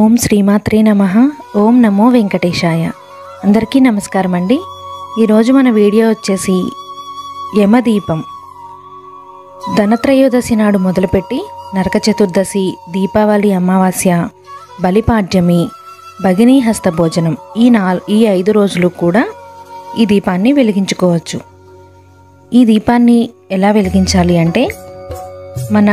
ఓం శ్రీమాత్రే నమః. ఓం నమో వెంకటేశాయ. అందరికీ నమస్కారం అండి. ఈరోజు మన వీడియో వచ్చేసి యమదీపం. ధనత్రయోదశి నాడు మొదలుపెట్టి నరక చతుర్దశి, దీపావళి అమావాస్య, బలిపాడ్యమి, భగినీ హస్త భోజనం ఈ 5 రోజులు కూడా ఈ దీపాన్ని వెలిగించుకోవచ్చు. ఈ దీపాన్ని ఎలా వెలిగించాలి అంటే మన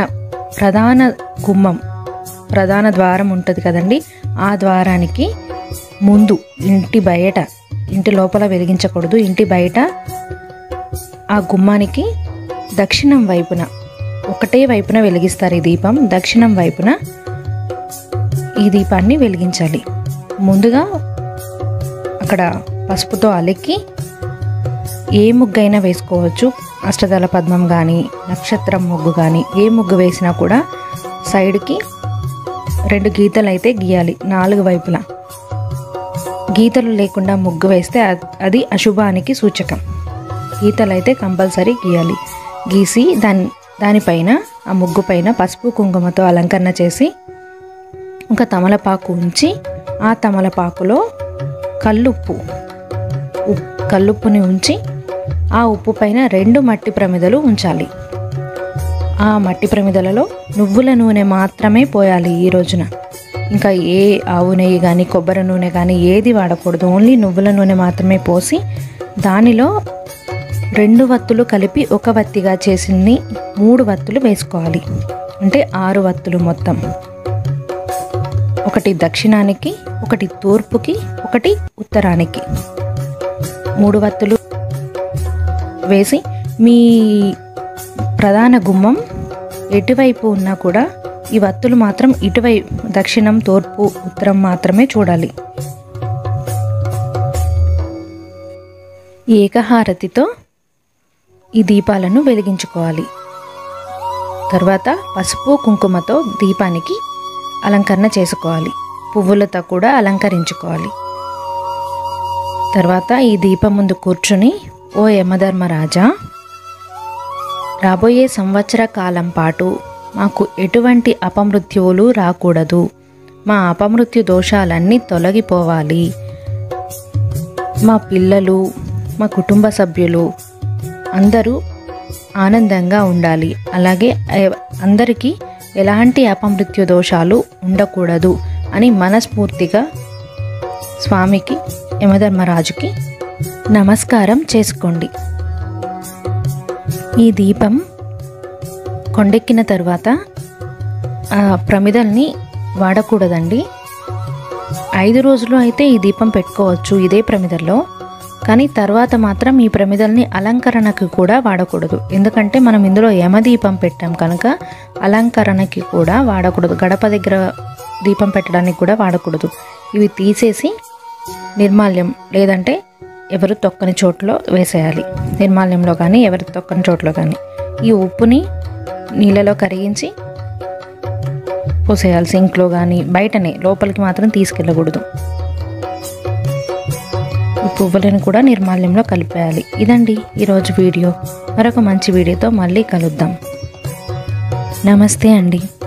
ప్రధాన ద్వారం ఉంటుంది కదండి, ఆ ద్వారానికి ముందు ఇంటి లోపల వెలిగించకూడదు. ఇంటి బయట ఆ గుమ్మానికి దక్షిణం వైపున, ఒకటే వైపున వెలిగిస్తారు ఈ దీపం. దక్షిణం వైపున ఈ దీపాన్ని వెలిగించాలి. ముందుగా అక్కడ పసుపుతో అలికి ఏ ముగ్గైనా వేసుకోవచ్చు. అష్టదళ పద్మం కానీ, నక్షత్రం ముగ్గు కానీ, ఏ ముగ్గు వేసినా కూడా సైడ్కి 2 గీతలు అయితే గీయాలి. 4 వైపులా గీతలు లేకుండా ముగ్గు వేస్తే అది అశుభానికి సూచకం. గీతలు అయితే కంపల్సరీ గీయాలి. గీసి దానిపైన, ఆ ముగ్గు పైన పసుపు కుంకుమతో అలంకరణ చేసి ఒక తమలపాకు ఉంచి, ఆ తమలపాకులో కల్లుప్పుని ఉంచి, ఆ ఉప్పు పైన 2 మట్టి ప్రమిదలు ఉంచాలి. ఆ మట్టి ప్రమిదలలో నువ్వుల నూనె మాత్రమే పోయాలి ఈ రోజున. ఇంకా ఏ ఆవు నెయ్యి కానీ, కొబ్బరి నూనె కానీ ఏది వాడకూడదు. ఓన్లీ నువ్వుల నూనె మాత్రమే పోసి, దానిలో 2 వత్తులు కలిపి 1 వత్తిగా చేసింది 3 వత్తులు వేసుకోవాలి. అంటే 6 వత్తులు మొత్తం. 1 దక్షిణానికి, 1 తూర్పుకి, 1 ఉత్తరానికి 3 వత్తులు వేసి, మీ ప్రధాన గుమ్మం ఎటువైపు ఉన్నా కూడా ఈ వత్తులు మాత్రం ఇటువైపు, దక్షిణం, తూర్పు, ఉత్తరం మాత్రమే చూడాలి. ఏకహారతితో ఈ దీపాలను వెలిగించుకోవాలి. తర్వాత పసుపు కుంకుమతో దీపానికి అలంకరణ చేసుకోవాలి. పువ్వులతో కూడా అలంకరించుకోవాలి. తర్వాత ఈ దీపం ముందు కూర్చుని, ఓ యమధర్మరాజా, రాబోయే సంవత్సర కాలం పాటు మాకు ఎటువంటి అపమృత్యువులు రాకూడదు. మా అపమృత్యు దోషాలన్నీ తొలగిపోవాలి. మా పిల్లలు, మా కుటుంబ సభ్యులు అందరూ ఆనందంగా ఉండాలి. అలాగే అందరికీ ఎలాంటి అపమృత్యు దోషాలు ఉండకూడదు అని మనస్ఫూర్తిగా స్వామికి, యమధర్మరాజుకి నమస్కారం చేసుకోండి. ఈ దీపం కొండెక్కిన తర్వాత ఆ ప్రమిదల్ని వాడకూడదండి. 5 రోజులు అయితే ఈ దీపం పెట్టుకోవచ్చు ఇదే ప్రమిదల్లో. కానీ తర్వాత మాత్రం ఈ ప్రమిదల్ని అలంకరణకు కూడా వాడకూడదు. ఎందుకంటే మనం ఇందులో యమదీపం పెట్టాం కనుక అలంకరణకి కూడా వాడకూడదు. గడప దగ్గర దీపం పెట్టడానికి కూడా వాడకూడదు. ఇవి తీసేసి నిర్మాల్యం, లేదంటే ఎవరు తొక్కని చోట్లో వేసేయాలి. నిర్మాల్యంలో కానీ, ఎవరు తొక్కని చోట్లో కానీ. ఈ ఉప్పుని నీళ్ళలో కరిగించి పోసేయాలి. సింక్లో కానీ, బయటనే, లోపలికి మాత్రం తీసుకెళ్ళకూడదు. ఈ పువ్వులను కూడా నిర్మాల్యంలో కలిపేయాలి. ఇదండి ఈరోజు వీడియో. మరొక మంచి వీడియోతో మళ్ళీ కలుద్దాం. నమస్తే అండి.